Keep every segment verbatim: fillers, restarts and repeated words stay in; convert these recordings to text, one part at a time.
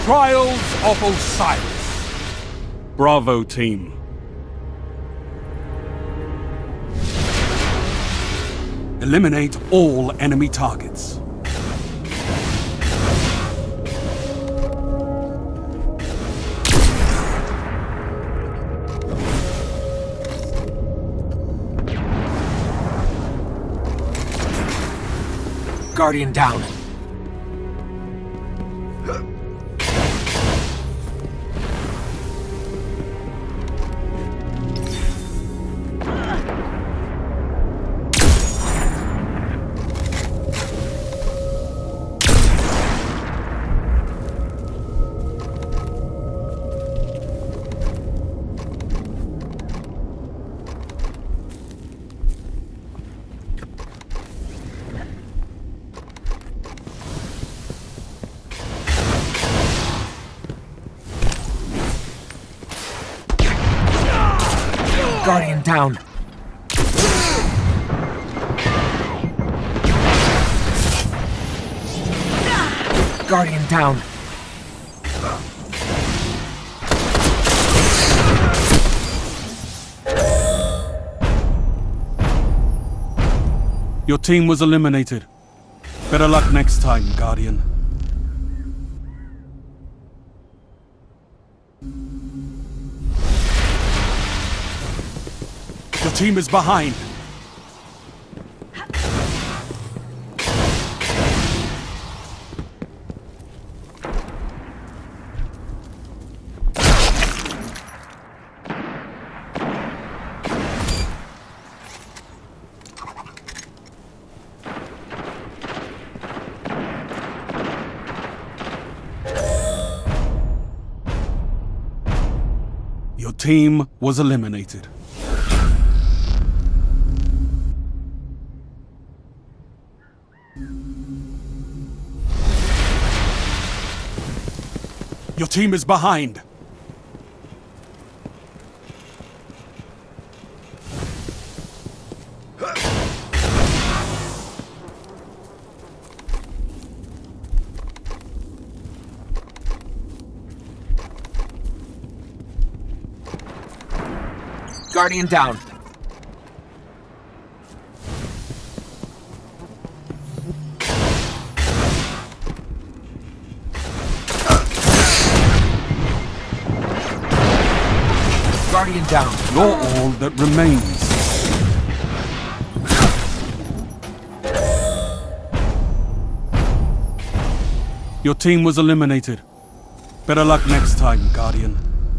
Trials of Osiris. Bravo, team. Eliminate all enemy targets. Guardian down. Guardian down. Guardian down. Your team was eliminated. Better luck next time, Guardian. Your team is behind. Your team was eliminated. Your team is behind. Guardian down. Guardian down. You're all that remains. Your team was eliminated. Better luck next time, Guardian.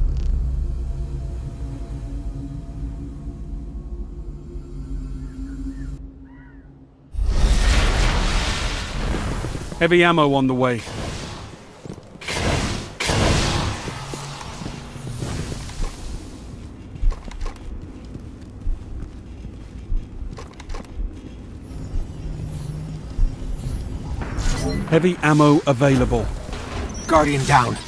Heavy ammo on the way. Heavy ammo available. Guardian down.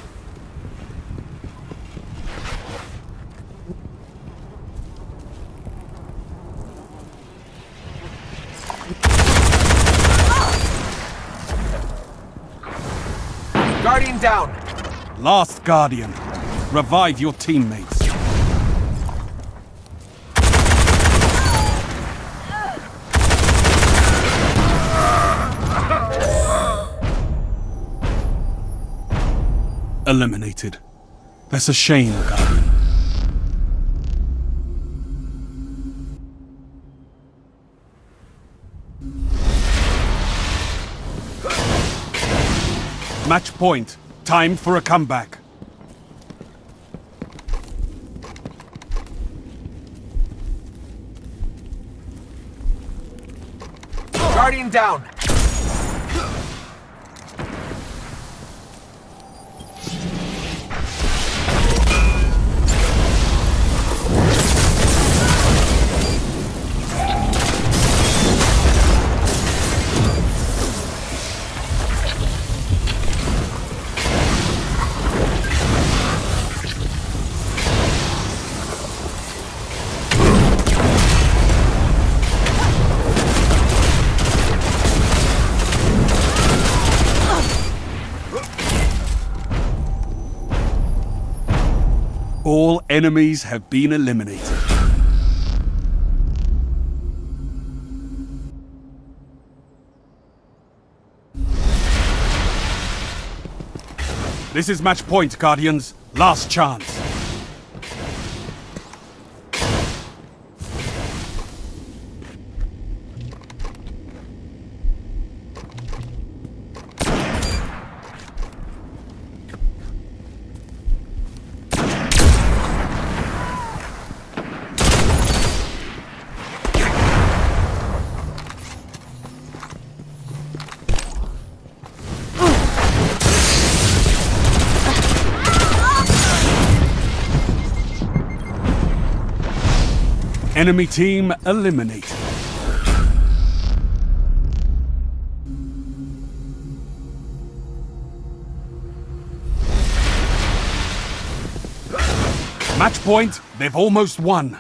Guardian down. Last Guardian. Revive your teammates. Eliminated. That's a shame, Guardian. Match point. Time for a comeback. Guardian down. All enemies have been eliminated. This is match point, Guardians. Last chance. Enemy team eliminated. Match point, they've almost won.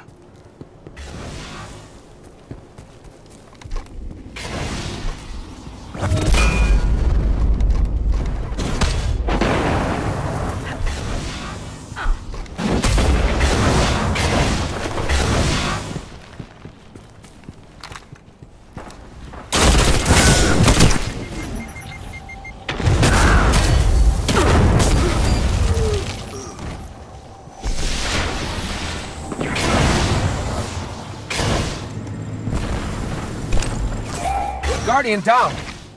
Guardian down!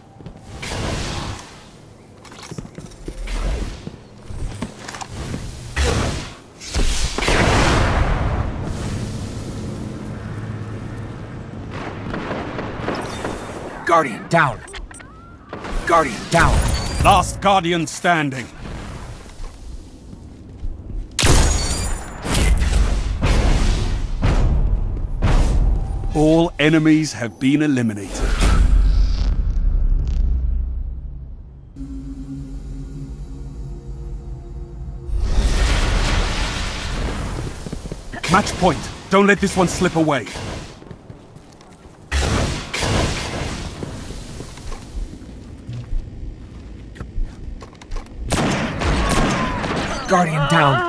Guardian down! Guardian down! Last Guardian standing. All enemies have been eliminated. Match point. Don't let this one slip away. Guardian down.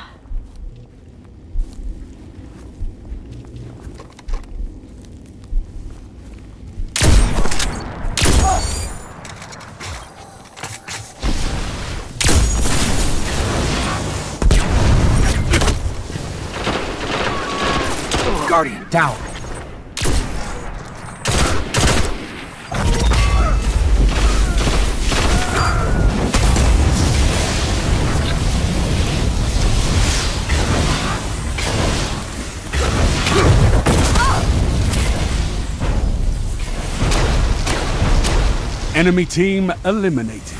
Guardian down. Enemy team eliminated.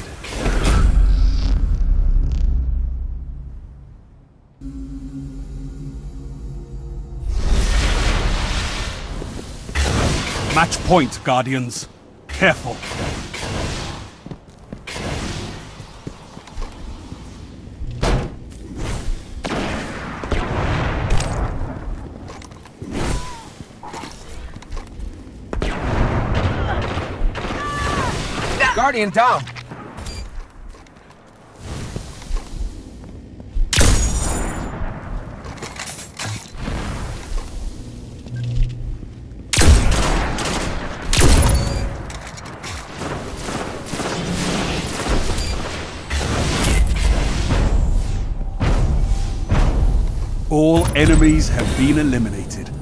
Match point, Guardians. Careful. Guardian down. All enemies have been eliminated.